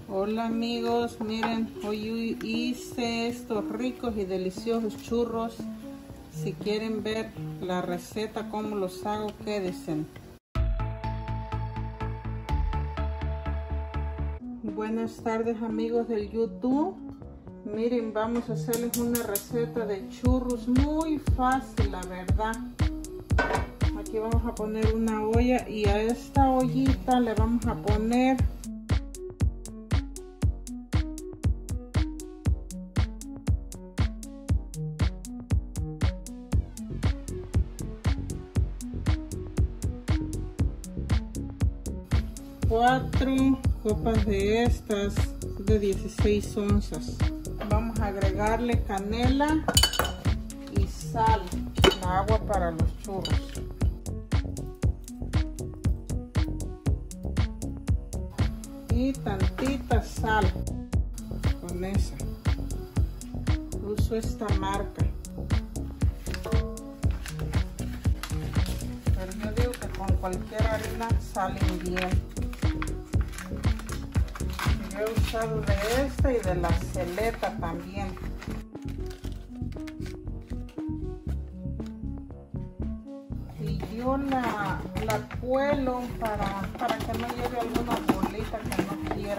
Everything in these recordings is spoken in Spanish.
Hola amigos, miren, hoy hice estos ricos y deliciosos churros. Si quieren ver la receta, cómo los hago, quédense. Buenas tardes amigos del YouTube. Miren, vamos a hacerles una receta de churros muy fácil, la verdad. Aquí vamos a poner una olla y a esta ollita le vamos a poner cuatro copas de estas de 16 onzas. Vamos a agregarle canela y sal, la agua para los churros. Y tantita sal, con esa. Uso esta marca. Pero yo digo que con cualquier harina salen bien. Yo he usado de esta y de la Celeta también. Y yo la cuelo para que no lleve alguna bolita que no quiera.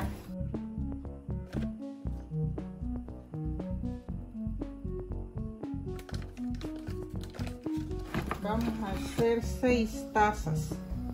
Vamos a hacer 6 tazas.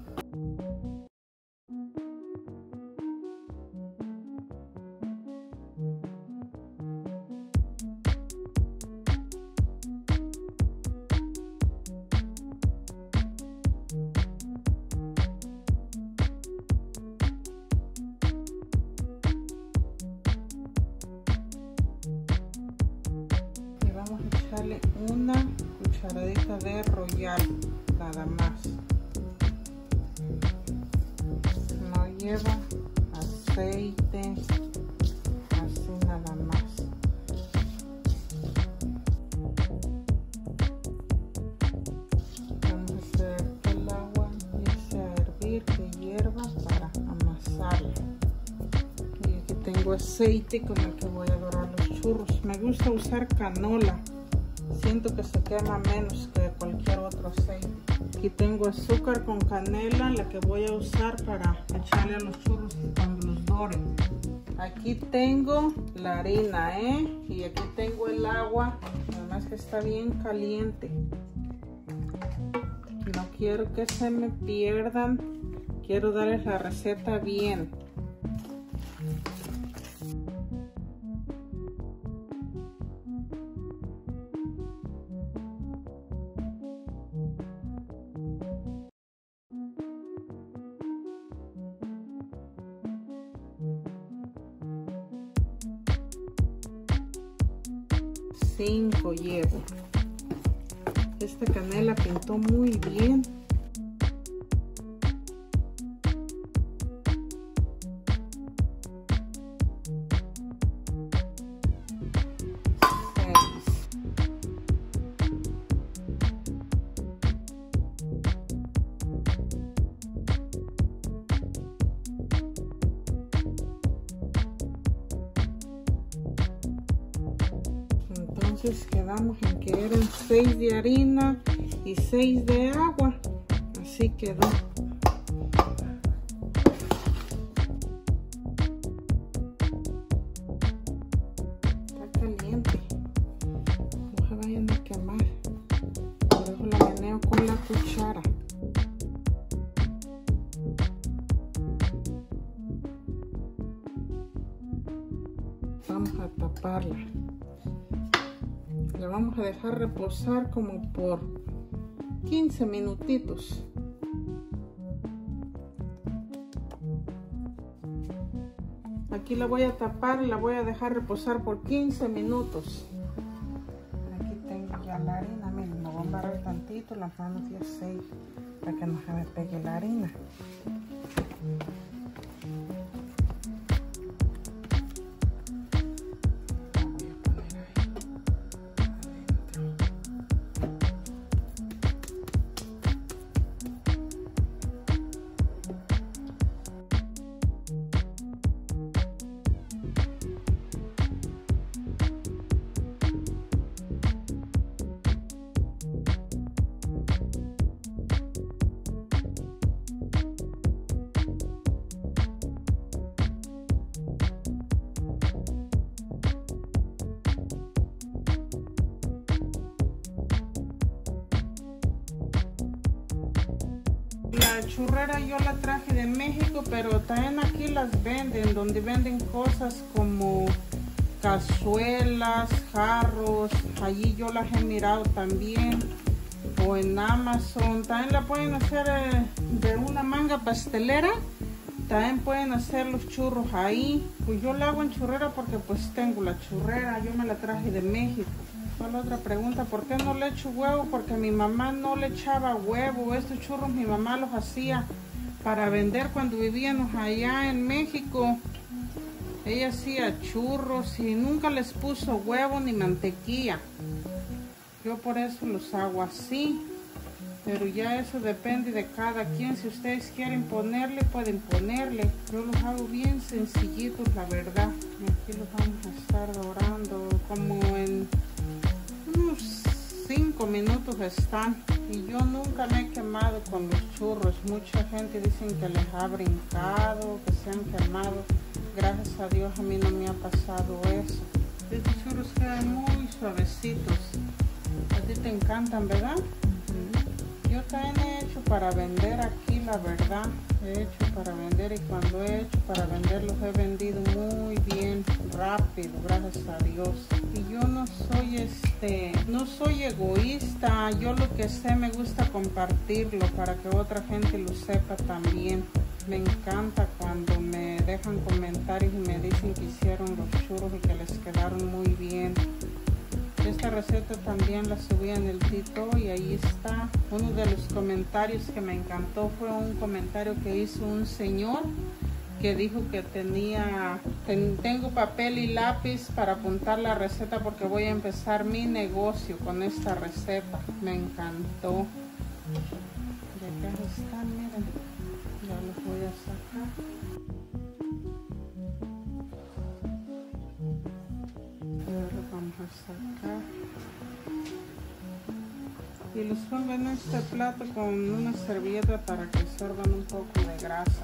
Vamos a echarle una cucharadita de Royal, nada más. No lleva aceite, así nada más. Vamos a hacer que el agua empiece a hervir, que hierva para amasarla. Y aquí tengo aceite con el que voy a dorar los churros. Me gusta usar canola, siento que se quema menos que cualquier otro aceite. Aquí tengo azúcar con canela, la que voy a usar para echarle a los churros cuando los doren. Aquí tengo la harina, y aquí tengo el agua, además que está bien caliente. No quiero que se me pierdan, quiero darles la receta bien. Cinco llevo. Esta canela pintó muy bien. Entonces quedamos en que eran 6 de harina y 6 de agua, así quedó. Está caliente, no se vayan a quemar, por eso la meneo con la cuchara. Vamos a taparla. La vamos a dejar reposar como por 15 minutitos. Aquí la voy a tapar y la voy a dejar reposar por 15 minutos. Aquí tengo ya la harina, miren, la voy a embarrar tantito las manos de aceite para que no se me pegue la harina. La churrera yo la traje de México, pero también aquí las venden, donde venden cosas como cazuelas, jarros. Allí yo las he mirado también, o en Amazon. También la pueden hacer de una manga pastelera. También pueden hacer los churros ahí. Pues yo la hago en churrera porque pues tengo la churrera, yo me la traje de México. La otra pregunta, ¿por qué no le echo huevo? Porque mi mamá no le echaba huevo. Estos churros mi mamá los hacía para vender cuando vivíamos allá en México. Ella hacía churros y nunca les puso huevo ni mantequilla. Yo por eso los hago así. Pero ya eso depende de cada quien. Si ustedes quieren ponerle, pueden ponerle. Yo los hago bien sencillitos, la verdad. Y aquí los vamos a estar dorando como en unos 5 minutos están. Y yo nunca me he quemado con los churros. Mucha gente dice que les ha brincado, que se han quemado. Gracias a Dios a mí no me ha pasado eso. Estos churros quedan muy suavecitos. A ti te encantan, ¿verdad? Yo también he hecho para vender aquí, la verdad. He hecho para vender, y cuando he hecho para vender los he vendido muy bien, rápido, gracias a Dios. Y yo no soy egoísta. Yo lo que sé me gusta compartirlo para que otra gente lo sepa también. Me encanta cuando me dejan comentarios y me dicen que hicieron los churros y que les quedaron muy bien. Esta receta también la subí en el TikTok y ahí está. Uno de los comentarios que me encantó fue un comentario que hizo un señor que dijo que tengo papel y lápiz para apuntar la receta porque voy a empezar mi negocio con esta receta. Me encantó. Ya que están, miren, ya los voy a sacar. Vamos a sacar y los pongo en este plato con una servilleta para que absorban un poco de grasa.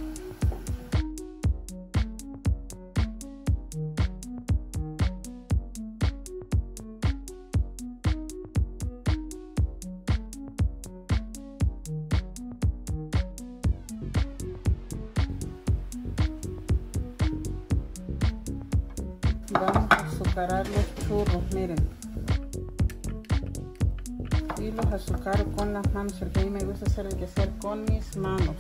Vamos a azucarar los churros, miren. Y los azucaro con las manos, porque a mí me gusta hacer el queso con mis manos.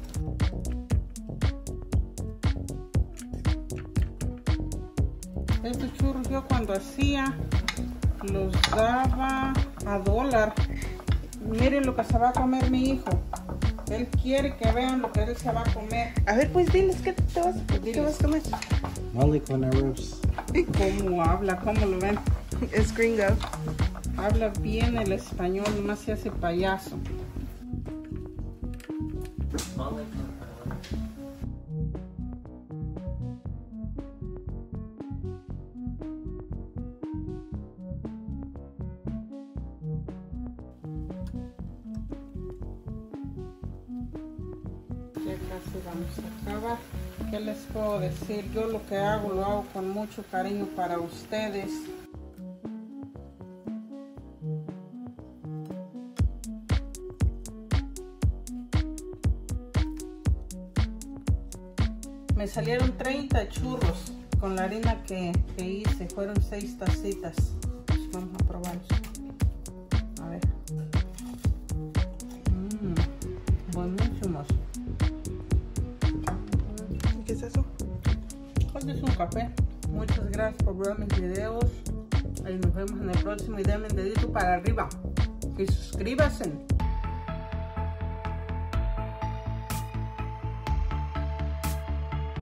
Estos churros yo cuando hacía los daba a $1. Miren lo que se va a comer mi hijo. Él quiere que vean lo que él se va a comer. A ver, pues diles, ¿qué te vas a comer? Mole con arroz. ¿Cómo habla? ¿Cómo lo ven? Es gringo. Habla bien el español, nomás se hace payaso. Ya casi vamos a acabar. ¿Qué les puedo decir? Yo lo que hago, lo hago con mucho cariño para ustedes. Me salieron 30 churros con la harina que hice. Fueron 6 tacitas. Pues vamos a probarlos. A ver. Buenísimos. ¿Qué es eso? Pues es un café. Muchas gracias por ver mis videos. Ahí nos vemos en el próximo y denme un dedito para arriba. Y suscríbanse.